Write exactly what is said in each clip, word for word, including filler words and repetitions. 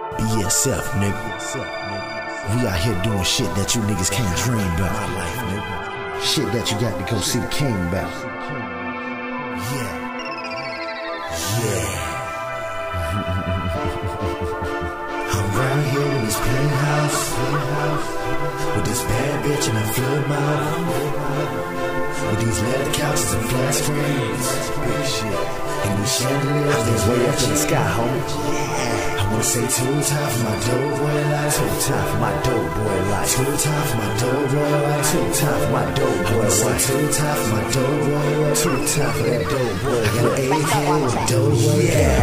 B S F, nigga. We out here doing shit that you niggas can't dream about. My life, nigga. Shit that you got to go see the king about. Yeah. Yeah. I'm round here in this penthouse with this bad bitch and a flood mouth, with these leather couches and flat screens, big shit, and these chandeliers that's way up in the sky, homie. Yeah. I wanna say two times for my dope boy life, two times for my dope boy life, two times for my dope boy life, two times for my dope boy life, two times for my dope boy life, two times for that dope boy. I got an A K with a dope boy,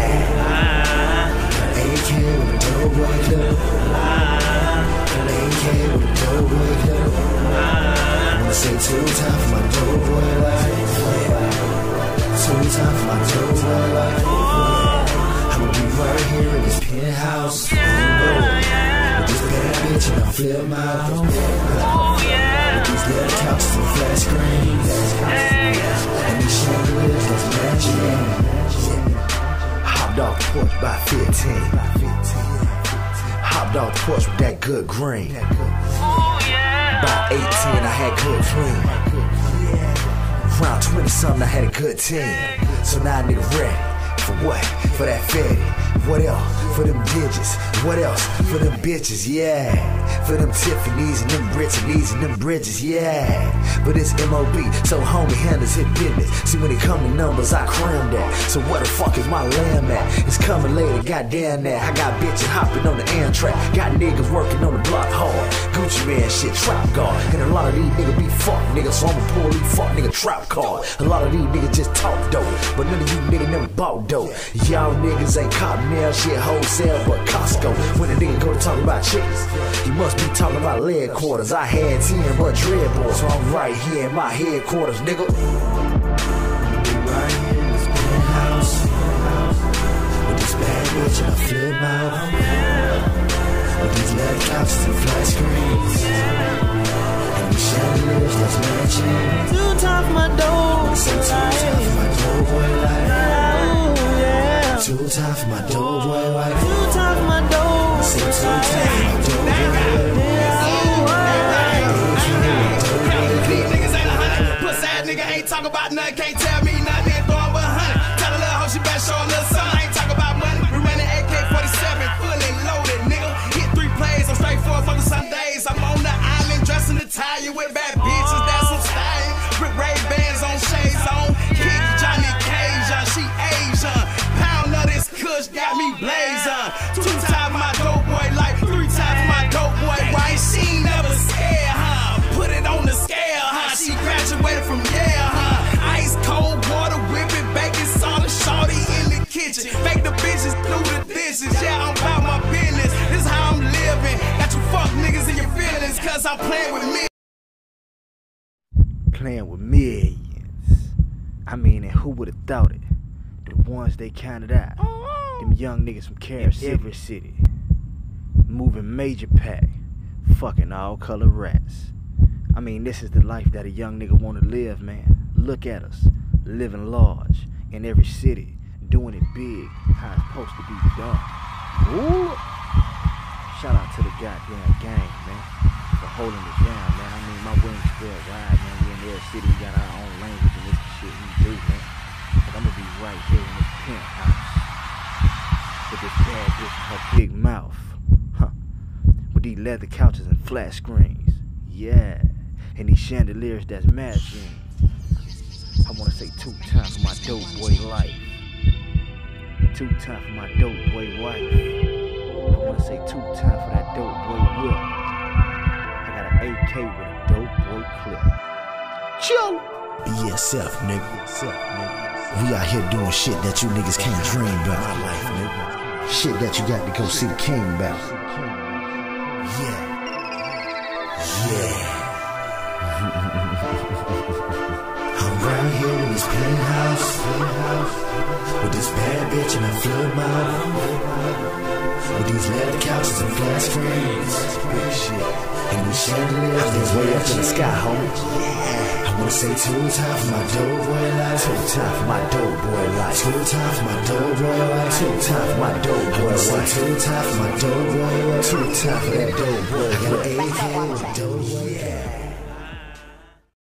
yeah. A K with a dope boy club, an A K with a dope boy club. I wanna say two times for my dope boy life, two times for my dope boy life. I'ma be right here in this penthouse, yeah, with this bad bitch and I flip my out, with these little couches and flat screens, and these chandeliers that's matching. Hopped off the porch by fifteen, hopped off the porch with that good green. By eighteen I had good cream, around twenty something I had a good team. So now a nigga ready. For what? For that fatty. What else? For them digits. What else? For them bitches, yeah. For them Tiffany's and them Brittany's and them bridges, yeah. But it's M O B, so homie handles hit business. See when it come to numbers, I cram that. So where the fuck is my lamb at? It's coming later, goddamn that. I got bitches hopping on the Amtrak, got niggas working on the block hard. Gucci man shit, trap guard. And a lot of these niggas be fuck niggas, so I'ma pull these fuck nigga trap card. A lot of these niggas just talk dope, but none of you niggas never bought dope. Y'all niggas ain't caught nail shit wholesale but Costco. When a nigga go to talk about chickens, he must be talking about leg quarters. I had ten but dreadboards, so I'm right here in my headquarters, nigga. Right here in this penthouse with this bad bitch and a flip out, with these leather couches and flat screens, and these chandeliers that's matching. Two times my dope, so two times for my dope boy life. Two times for my dope boy wife. Two times for my dope. Say two times for my dope boy wife. These niggas ain't a hundred. Puss ass nigga ain't talk about nothing. Can't tell me nothing. Ain't throwing with a hundred. Tell a little hoe she better show a little something. I ain't talk about money. We running A K forty-seven, fully loaded, nigga. Hit three plays. I'm straight for for the Sundays. I'm on the island dressing Italian with bad bitches. That's some style. With Ray Bans on, shades on. Kick Johnny Cage on. She Asian. This kush got me blazing. Two times my dope boy life, three times my dope boy wife. She never scared, huh? Put it on the scale, huh? She graduated from Yale, huh? Ice cold water, whipping, baking soda, shorty in the kitchen. Make the bitches through the dishes. Yeah, I'm about my business. This is how I'm living. Got you fuck niggas in your feelings, cause I'm playing with me. Playing with millions. I mean, and who would have thought it? The ones they counted out. Them young niggas from Kansas City, City, moving major pack, fucking all color rats. I mean, this is the life that a young nigga wanna live, man. Look at us, living large in every city, doing it big, how it's supposed to be done. Ooh. Shout out to the goddamn gang, man, for holding it down, man. I mean, my wings spread wide, man. We in every city, we got our own language and this shit we do, man. But I'm gonna be right here in this penthouse with this bad bitch with her big mouth, huh? With these leather couches and flat screens, yeah, and these chandeliers that's matching. I wanna say two times for my dope boy life, and two times for my dope boy wife. I wanna say two times for that dope boy whip. I got an A K with a dope boy clip. Chill. B S F, nigga. We out here doing shit that you niggas can't dream about. My life, nigga. Shit that you got to go see the king about. Yeah. Yeah. I'm round here in this penthouse with this bad bitch and a flood mouth, with these leather couches and flat screens. Big shit. And these chandeliers that's way up in the sky, homie. Yeah. I wanna say two times for my dope boy life. Two times for my dope boy life. Two times for my dope boy life. Two times for my dope boy life. Two times for my dope boy life. Two times for that dope boy life.